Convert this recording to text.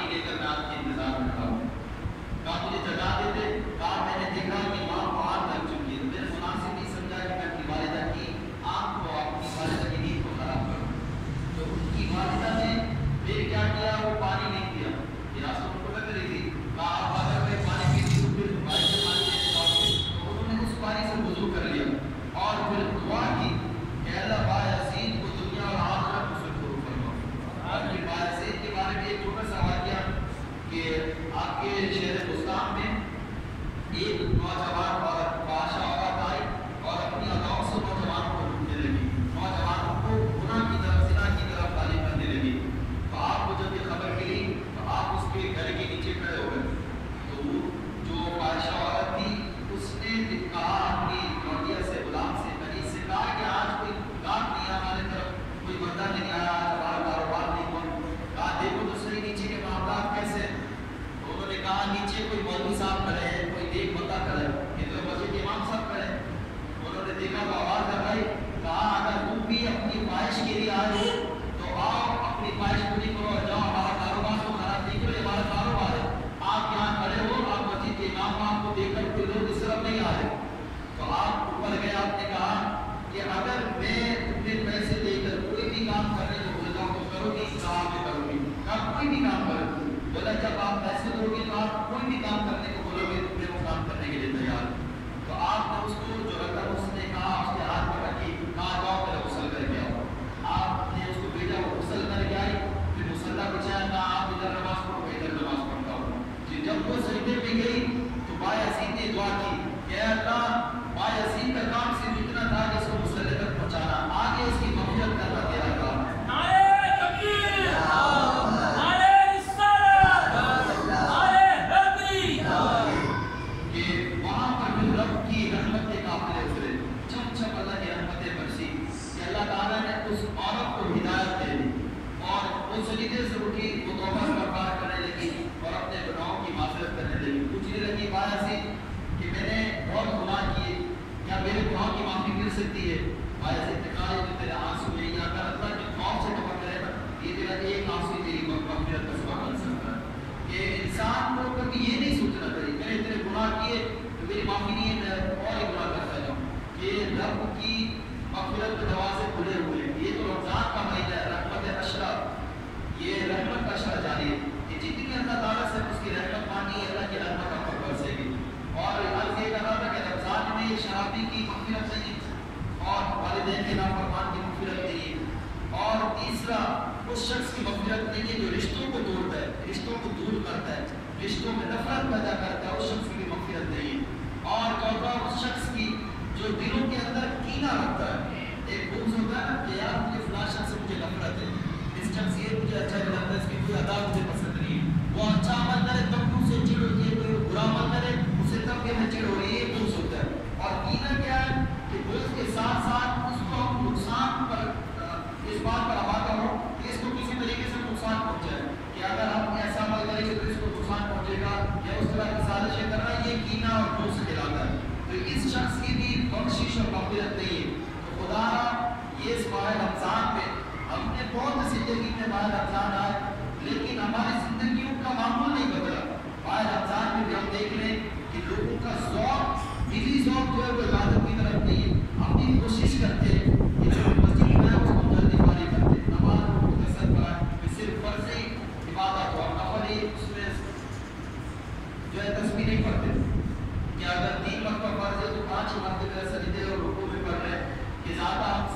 لے کر میں آپ کے انتظار میں کھڑا ہوں. کہا مجھے جگہ دیتے. کہا میں نے دیکھا کہ ماں کو آنکھ لگ چکی ہے. میں نے مناسب نہیں سمجھا کہ میں اپنی والدہ کی آنکھ کو اپنی والدہ کی نیند کو خراب کروں. تو ان کی والدہ نے پھر کیا کیا, وہ پانی نہیں پیا. پیاس تو ان کو لگ رہی تھی. کہا آپ اگر میں پانی پیتی ہوں پھر تمہارے سے پانی لینے جاؤ گے. تو انہوں نے اس پانی سے وضو کر لیا اور پھر دعا کی کہ اللہ بایزید کو دنیا اور آخرت میں سرخرو فرما. اور پھر بایزید کے بارے میں ایک چھوٹا سا واقعہ کہ آپ کے شہر بستان میں ایک نوجوان عورت بادشاہ عورت آئی اور اپنی اداؤں سے نوجوانوں کو لوٹنے لگی, نوجوانوں کو گناہ کی طرف زنا کی طرف تعلیم کرنے لگی. تو آپ کو جب یہ خبر ملی تو آپ اس کے گھر کے نیچے کھڑے ہو گئے. تو جو بادشاہ عورت تھی اس نے کہا اپنی نوٹیا سے, غلام سے, کنیز سے کہا کہ آج کوئی گاہک نہیں آیا ہمارے طرف, کوئی بندہ نہیں آیا, ہمارا کاروبار نہیں ہوا. کہا دیکھو تو صحیح نیچے کے معاملات کیسے. تو انہوں نے کہا نیچے کوئی مولوی صاحب کھڑے ہیں, کوئی دیکھ بندہ کھڑے ہیں, ادھر مسجد کے امام صاحب کھڑے ہیں. انہوں نے دیکھا تو آواز لگائی. کہا اگر تم بھی اپنی خواہش کے لیے آئے ہو تو آؤ اپنی خواہش پوری کرو اور جاؤ, ہمارا کاروبار تو خراب نہیں کرو, ہمارا کاروبار ہے. آپ یہاں کھڑے ہو, آپ مسجد کے امام آپ کو دیکھ کر کوئی لوگ اس طرف نہیں آئے. تو آپ اوپر گئے, آپ نے کہا کہ اگر میں اپنے پیسے دے کر کوئی بھی کام کرنے کو بول جاؤں تو کرو گی, کہاں میں کروں گی. کہا کوئی بھی کام کرو. بولا جب آپ پیسے دو گے تو آپ کوئی بھی کام کرنے کو بولو گے تو میں وہ کام کرنے کے لیے تیار ہوں. تو آپ نے اس کو جو رقم اس نے کہا اس کے ہاتھ میں رکھی, کہا جاؤ میرا غسل کر کے آؤ. آپ نے اس کو بھیجا, وہ غسل کر کے آئی. پھر مصلی بچایا, کہا آپ ادھر نماز پڑھو, میں ادھر نماز پڑھتا ہوں. جب وہ سجدے میں گئی تو بایزید نے دعا کی کہ اللہ بایزید کا کام صرف اتنا تھا کہ اس کو مصلی تک پہنچانا, آگے اس کی مغفرت کرنا تیرا کام ہے. نعرہ تکبیر, نعرہ رسالت, نعرہ حیدری. کہ وہاں پر بھی رب کی رحمت کے قافلے اترے, چھم چھم اللہ کی رحمتیں برسی کہ اللہ تعالیٰ نے اس عورت کو ہدایت دے دی اور وہ سجدے سے اٹھی, وہ توبہ استغفار کرنے لگی اور اپنے گناہوں کی معذرت کرنے لگی. پوچھنے لگی بایزید کہ میں نے بہت گناہ کیے, کیا میرے گناہوں کی معافی مل سکتی ہے. بایزید نے کہا کہ تیرے آنسو میں یا کر اللہ کے خوف سے ٹپک رہے نا, یہ تیرا ایک آنسو تیری مغفرت کا سبب بن سکتا ہے. کہ انسان کو کبھی یہ نہیں سوچنا چاہیے میں نے اتنے گناہ کیے تو میری معافی نہیں ہے, میں اور ایک گناہ کرتا جاؤں. یہ رب کی مغفرت کے دروازے کھلے ہوئے ہیں. یہ تو رمضان کا مہینہ ہے, رحمت اشرا, یہ رحمت کا اشرا جاری ہے کہ جتنی اللہ تعالیٰ سے اس کی رحمت مانی اللہ کی رحمت ہم پر برسے گی. اور عرض یہ کہا تھا کہ رمضان میں شرابی کی مغفرت نہیں اور والدین کے نافرمان کی مغفرت نہیں, اور تیسرا اس شخص کی مغفرت نہیں ہے جو رشتوں کو توڑتا ہے, رشتوں کو دور کرتا ہے, رشتوں میں نفرت پیدا کرتا ہے, اس شخص کی بھی مغفرت نہیں ہے. اور چوتھا اس شخص کی جو دلوں کے اندر کینہ رکھتا ہے, ایک بغض ہوتا ہے نا کہ یار مجھے فلاں شخص سے مجھے نفرت ہے, اس شخص یہ مجھے اچھا نہیں لگتا, اس کی کوئی ادا مجھے پسند نہیں ہے. وہ اچھا عمل کرے تب بھی اسے چڑ ہوتی ہے, کوئی برا عمل کرے اسے تب بھی ہمیں چڑ ہو رہی ہے, یہ بغض ہوتا ہے. اور کینہ کیا ہے کہ بغض کے ساتھ ساتھ اس کو ہم نقصان پر اس بات پر آبادہ ہو کہ اس کو کسی طریقے سے نقصان پہنچائے, کہ اگر ہم ایسا عمل کریں گے تو اس کو نقصان پہنچے گا, یا اس طرح کی سازشیں کرنا, یہ کینہ اور بغض کہلاتا ہے. تو اس شخص کی بھی بخشش اور مغفرت نہیں ہے. تو خدا یہ اس ماہ رمضان میں ہم نے بہت زندگی میں ماہ رمضان آئے لیکن ہماری زندگیوں کا معمول نہیں بدلا. ماہ رمضان میں بھی ہم دیکھ لیں کہ لوگوں کا ذوق, دلی ذوق جو ہے وہ عبادت کی طرف نہیں ہے. ہم بھی کوشش کرتے ہیں کہ جو مسجد میں اس کو جلدی فارغ کرتے, نماز کو مختصر کرائے, صرف فرضی عبادت ہو, نفل ہی اس میں جو ہے تسبیح نہیں پڑھتے. کہ اگر 3 مرتبہ فرض ہے تو 5 مرتبہ سجدے اور رکوع میں پڑھ رہے ہیں, کہ زیادہ ہم